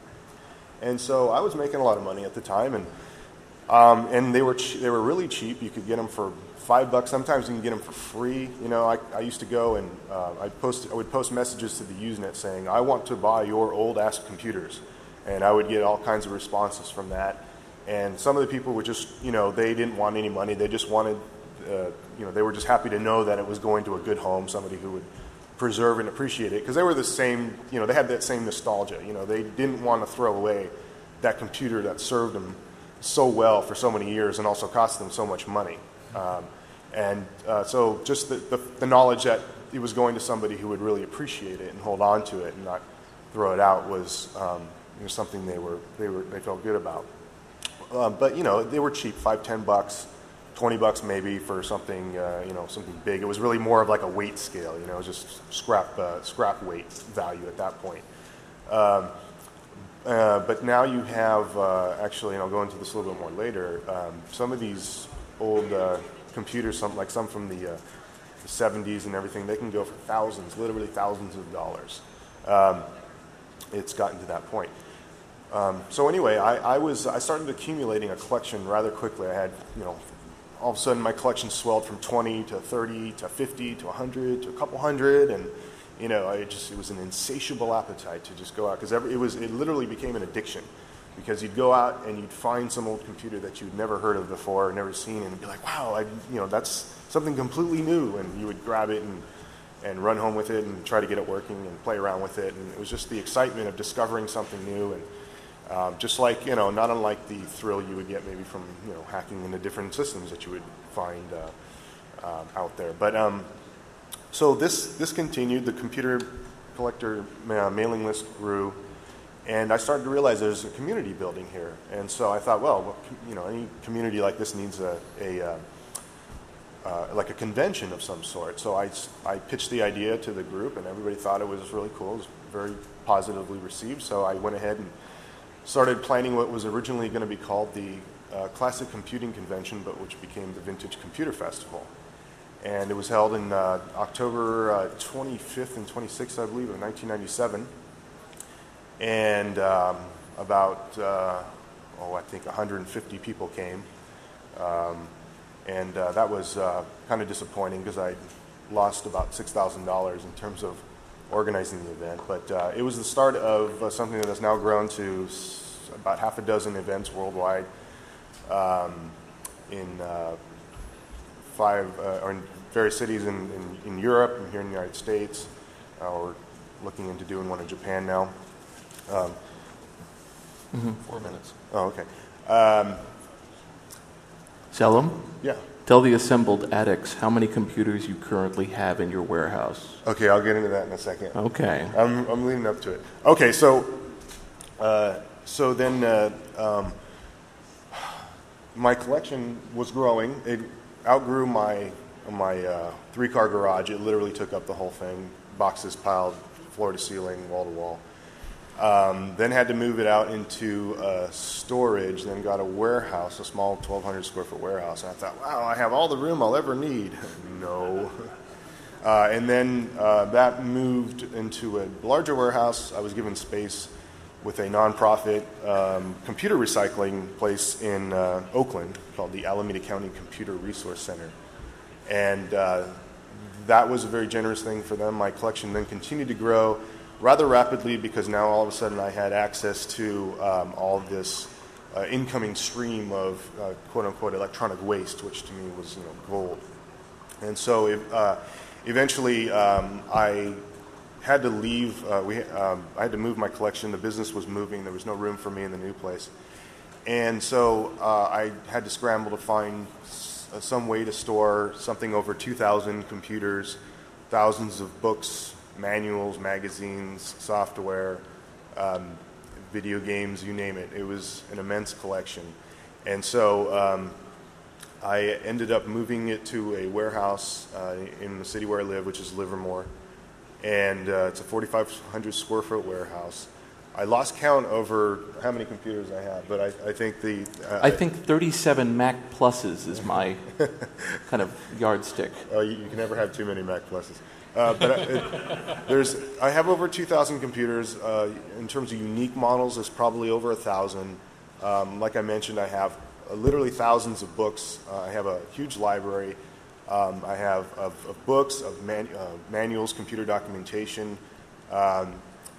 And so I was making a lot of money at the time, and um, and they were ch- they were really cheap. You could get them for five bucks. Sometimes you can get them for free. You know, I, I used to go and uh, I post I would post messages to the Usenet saying, "I want to buy your old ass computers," and I would get all kinds of responses from that. And some of the people were just, you know, they didn't want any money. They just wanted, uh, you know, they were just happy to know that it was going to a good home, somebody who would preserve and appreciate it, because they were the same, you know, they had that same nostalgia. You know, they didn't want to throw away that computer that served them so well for so many years and also cost them so much money. Um, and uh, so just the, the, the knowledge that it was going to somebody who would really appreciate it and hold on to it and not throw it out was um, you know, something they were they were they felt good about. Uh, but you know, they were cheap, five, ten bucks. twenty bucks maybe for something, uh, you know, something big. It was really more of like a weight scale, you know, it was just scrap, uh, scrap weight value at that point. Um, uh, but now you have, uh, actually, and I'll go into this a little bit more later, um, some of these old uh, computers, some, like some from the, uh, the seventies and everything, they can go for thousands, literally thousands of dollars. Um, it's gotten to that point. Um, so anyway, I, I was, I started accumulating a collection rather quickly. I had, you know, all of a sudden my collection swelled from twenty to thirty to fifty to one hundred to a couple hundred, and you know, I just it was an insatiable appetite to just go out, because it was it literally became an addiction, because you'd go out and you'd find some old computer that you'd never heard of before, never seen, and you'd be like, wow, I, you know, that's something completely new, and you would grab it and and run home with it and try to get it working and play around with it, and it was just the excitement of discovering something new. And Um, just like, you know, not unlike the thrill you would get maybe from, you know, hacking into different systems that you would find uh, uh, out there. But um, so this this continued. The computer collector uh, mailing list grew, and I started to realize there's a community building here. And so I thought, well, you know, any community like this needs a, a uh, uh, like a convention of some sort. So I, I pitched the idea to the group, and everybody thought it was really cool. It was very positively received. So I went ahead and started planning what was originally going to be called the uh, Classic Computing Convention, but which became the Vintage Computer Festival. And it was held in uh, October uh, twenty-fifth and twenty-sixth, I believe, of nineteen ninety-seven. And um, about, uh, oh, I think one hundred fifty people came. Um, and uh, that was uh, kind of disappointing, because I lost about six thousand dollars in terms of organizing the event, but uh, it was the start of uh, something that has now grown to s- about half a dozen events worldwide, um, in uh, five uh, or in various cities in, in, in Europe and here in the United States. Uh, we're looking into doing one in Japan now. Um, Mm-hmm. Four minutes. oh, okay. Um, Sellam, yeah. tell the assembled addicts how many computers you currently have in your warehouse. Okay, I'll get into that in a second. Okay. I'm, I'm leading up to it. Okay, so uh, so then uh, um, my collection was growing. It outgrew my my uh, three-car garage. It literally took up the whole thing. Boxes piled floor to ceiling, wall to wall. Um, then had to move it out into uh, storage. Then got a warehouse, a small twelve hundred square foot warehouse. And I thought, wow, I have all the room I'll ever need. No. Uh, and then uh, that moved into a larger warehouse. I was given space with a nonprofit um, computer recycling place in uh, Oakland called the Alameda County Computer Resource Center. And uh, that was a very generous thing for them. My collection then continued to grow rather rapidly, because now all of a sudden I had access to um, all of this uh, incoming stream of uh, quote-unquote electronic waste, which to me was, you know, gold. And so it, uh, eventually um, I had to leave. Uh, we, um, I had to move my collection. The business was moving. There was no room for me in the new place. And so uh, I had to scramble to find s- uh, some way to store something over two thousand computers, thousands of books, manuals, magazines, software, um, video games, you name it. It was an immense collection. And so um, I ended up moving it to a warehouse uh, in the city where I live, which is Livermore. And uh, it's a forty-five hundred square foot warehouse. I lost count over how many computers I have, but I, I think the... Uh, I think thirty-seven Mac Pluses is my kind of yardstick. Oh, you, you can never have too many Mac Pluses. Uh, but it, there's, I have over two thousand computers. Uh, in terms of unique models, there's probably over one thousand. Um, like I mentioned, I have uh, literally thousands of books. Uh, I have a huge library. Um, I have of, of books, of man, uh, manuals, computer documentation, um,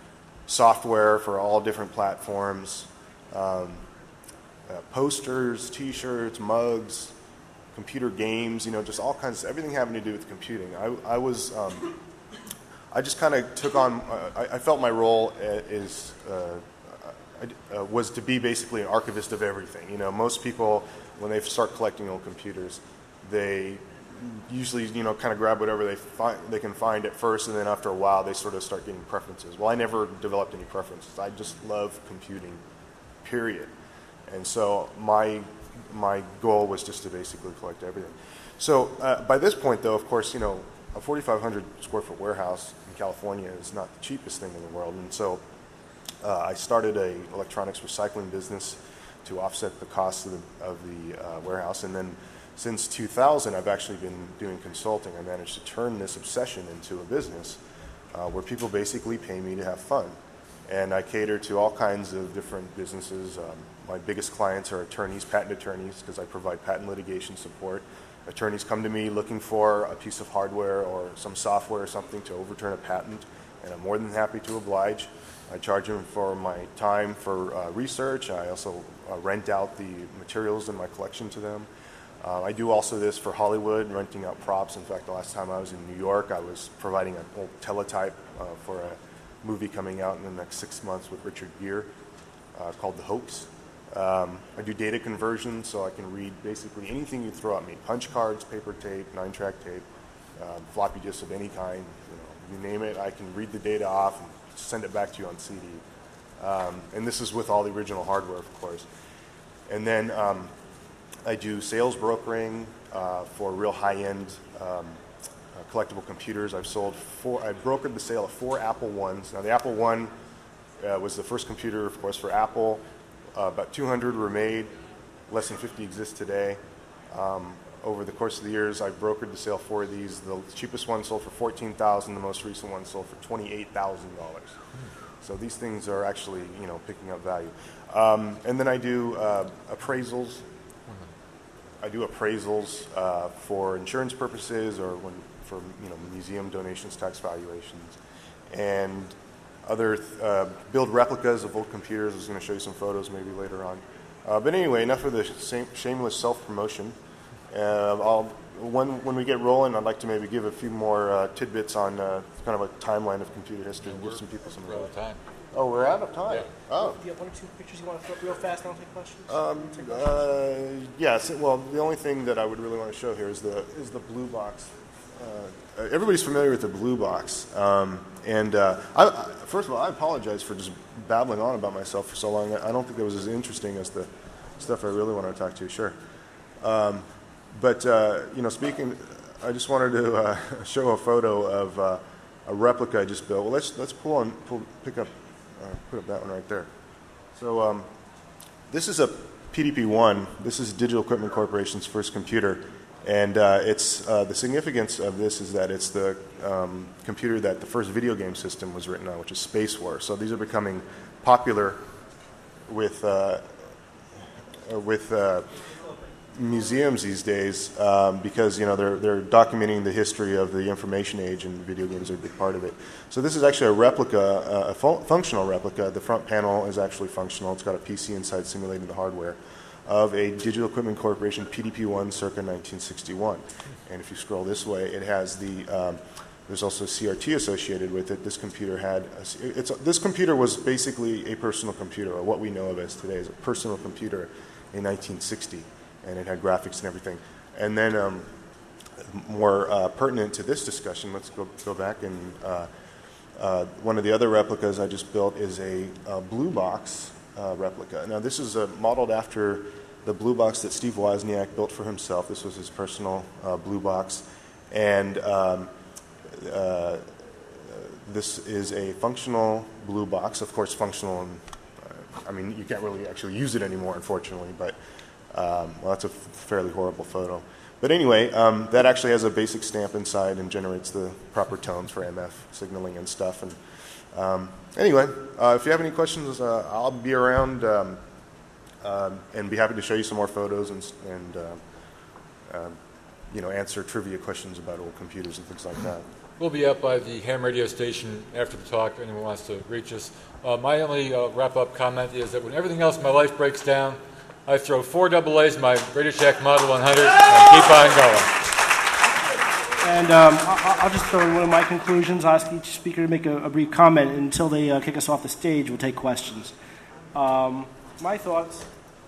software for all different platforms, um, uh, posters, T-shirts, mugs, computer games, you know, just all kinds of everything having to do with computing. I, I was, um, I just kind of took on. Uh, I, I felt my role is uh, uh, was to be basically an archivist of everything. You know, most people when they start collecting old computers, they usually, you know, kind of grab whatever they find, they can find at first, and then after a while they sort of start getting preferences. Well, I never developed any preferences. I just love computing, period. And so my my goal was just to basically collect everything. So uh, by this point, though, of course, you know, a forty-five hundred square foot warehouse in California is not the cheapest thing in the world, and so uh, I started a electronics recycling business to offset the cost of the, of the uh, warehouse, and then since two thousand, I've actually been doing consulting. I managed to turn this obsession into a business uh, where people basically pay me to have fun. And I cater to all kinds of different businesses. Um, my biggest clients are attorneys, patent attorneys, because I provide patent litigation support. Attorneys come to me looking for a piece of hardware or some software or something to overturn a patent, and I'm more than happy to oblige. I charge them for my time for uh, research. I also uh, rent out the materials in my collection to them. Uh, I do also this for Hollywood, renting out props. In fact, the last time I was in New York, I was providing an old teletype uh, for a movie coming out in the next six months with Richard Gere uh, called The Hoax. Um, I do data conversion, so I can read basically anything you throw at me. Punch cards, paper tape, nine-track tape, um, floppy disks of any kind. You know, you name it, I can read the data off and send it back to you on C D. Um, and this is with all the original hardware, of course. And then um, I do sales brokering uh, for real high-end um, uh, collectible computers. I've sold four. I brokered the sale of four Apple Ones. Now the Apple One uh, was the first computer, of course, for Apple. Uh, about two hundred were made. Less than fifty exist today. Um, over the course of the years, I've brokered the sale of four of these. The cheapest one sold for fourteen thousand dollars. The most recent one sold for twenty-eight thousand dollars. So these things are actually, you know, picking up value. Um, and then I do uh, appraisals. I do appraisals uh, for insurance purposes or when, for you know museum donations, tax valuations, and other uh, build replicas of old computers. I was going to show you some photos maybe later on. Uh, but anyway, enough of the sh- shameless self-promotion. Uh, I'll, when, when we get rolling, I'd like to maybe give a few more uh, tidbits on uh, kind of a timeline of computer history and give some people some... We're out of time. Oh, we're out of time. Yeah. Oh. Do you have one or two pictures you want to throw up real fast and I'll take questions? Um, Take questions? uh, yes. Well, the only thing that I would really want to show here is the is the blue box. Uh, everybody's familiar with the blue box. Um, and uh, I, I, first of all, I apologize for just babbling on about myself for so long. I don't think that was as interesting as the stuff I really want to talk to you. Sure. Um, but uh, you know, speaking, I just wanted to uh, show a photo of uh, a replica I just built. Well, let's let's pull on pull pick up. Uh, put up that one right there. So um, this is a P D P one. This is Digital Equipment Corporation's first computer, and uh, it's uh, the significance of this is that it's the um, computer that the first video game system was written on, which is Space War. So these are becoming popular with uh, with uh, museums these days um, because you know they're they're documenting the history of the information age, and video games are a big part of it. So this is actually a replica, uh, a fu- functional replica. The front panel is actually functional. It's got a P C inside simulating the hardware of a Digital Equipment Corporation P D P one circa nineteen sixty-one. And if you scroll this way, it has the um, there's also C R T associated with it. This computer had a, it's a, this computer was basically a personal computer, or what we know of as today as a personal computer in nineteen sixty. And it had graphics and everything. And then um, more uh, pertinent to this discussion, let's go, go back and uh, uh, one of the other replicas I just built is a, a blue box uh, replica. Now this is uh, modeled after the blue box that Steve Wozniak built for himself. This was his personal uh, blue box. And um, uh, this is a functional blue box. Of course, functional, and, uh, I mean, you can't really actually use it anymore, unfortunately, but um, well, that's a fairly horrible photo. But anyway, um, that actually has a basic stamp inside and generates the proper tones for M F signaling and stuff. And um, anyway, uh, if you have any questions, uh, I'll be around um, um, and be happy to show you some more photos and, and uh, um, you know, answer trivia questions about old computers and things like that. We'll be up by the ham radio station after the talk if anyone wants to reach us. Uh, my only uh, wrap-up comment is that when everything else in my life breaks down, I throw four double A's in my Radio Shack Model one hundred and keep on going. And um, I'll just throw in one of my conclusions. I'll ask each speaker to make a, a brief comment. And until they uh, kick us off the stage, we'll take questions. Um, my thoughts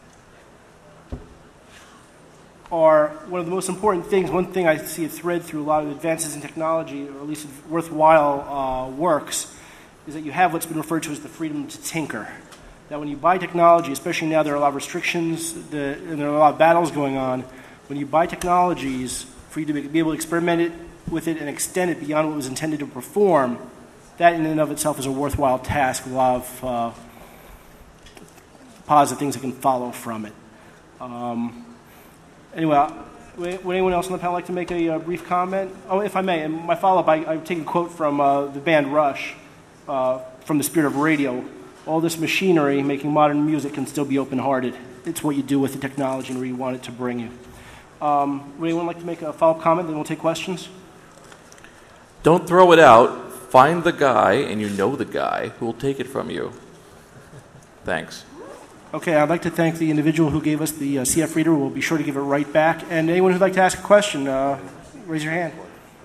are one of the most important things. One thing I see a thread through a lot of advances in technology, or at least worthwhile uh, works, is that you have what's been referred to as the freedom to tinker. That when you buy technology, especially now there are a lot of restrictions the, and there are a lot of battles going on, when you buy technologies for you to be able to experiment it with it and extend it beyond what was intended to perform, that in and of itself is a worthwhile task with a lot of uh, positive things that can follow from it. Um, anyway, would anyone else on the panel like to make a, a brief comment? Oh, if I may, in my follow-up, I, I take a quote from uh, the band Rush, uh, from The Spirit of Radio. All this machinery making modern music can still be open-hearted. It's what you do with the technology and where you want it to bring you. Um, would anyone like to make a follow-up comment? Then we'll take questions. Don't throw it out. Find the guy, and you know the guy, who will take it from you. Thanks. Okay, I'd like to thank the individual who gave us the uh, C F reader. We'll be sure to give it right back. And anyone who'd like to ask a question, uh, raise your hand.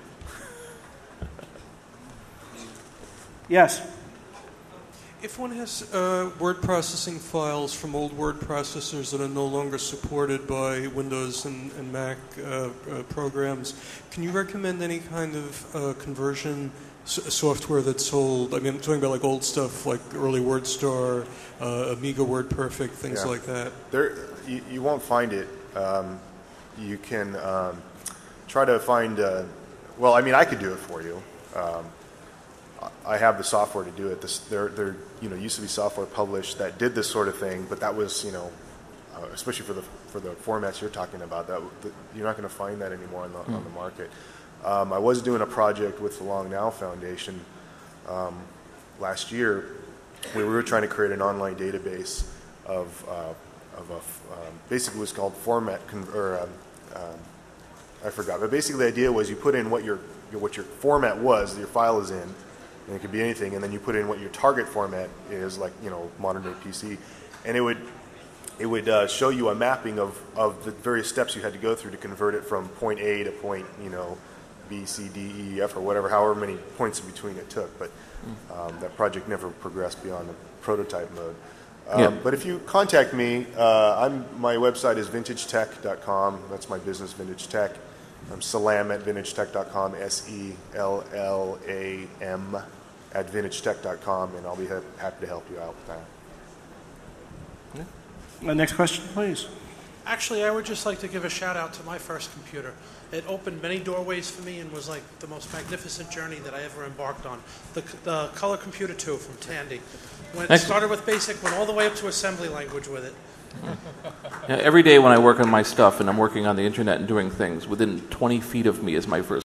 Yes. If one has uh, word processing files from old word processors that are no longer supported by Windows and, and Mac uh, uh, programs, can you recommend any kind of uh, conversion s software that's sold? I mean, I'm talking about like old stuff like early WordStar, uh, Amiga WordPerfect, things Yeah. like that. There, you, you won't find it. Um, you can um, try to find, uh, well, I mean, I could do it for you. Um, I have the software to do it. This, there, there, you know, used to be software published that did this sort of thing, but that was, you know, uh, especially for the for the formats you're talking about, that the, you're not going to find that anymore on the mm. on the market. Um, I was doing a project with the Long Now Foundation um, last year, where we were trying to create an online database of uh, of a um, basically it was called format con or um, um, I forgot, but basically the idea was you put in what your what your format was that your file is in. And it could be anything, and then you put in what your target format is, like, you know, modern day P C, and it would it would uh, show you a mapping of of the various steps you had to go through to convert it from point A to point, you know, B, C, D, E, F, or whatever, however many points in between it took. But um, that project never progressed beyond the prototype mode. Um, yeah. But if you contact me, uh, I'm my website is vintage tech dot com. That's my business, Vintage Tech. I'm Sellam at vintage tech dot com, S E L L A M at vintage tech dot com, and I'll be ha happy to help you out with that. Yeah. Uh, next question, please. Actually, I would just like to give a shout out to my first computer. It opened many doorways for me and was like the most magnificent journey that I ever embarked on. The, the Color Computer two from Tandy. When it started with BASIC, went all the way up to assembly language with it. Yeah, every day when I work on my stuff and I'm working on the internet and doing things, within twenty feet of me is my first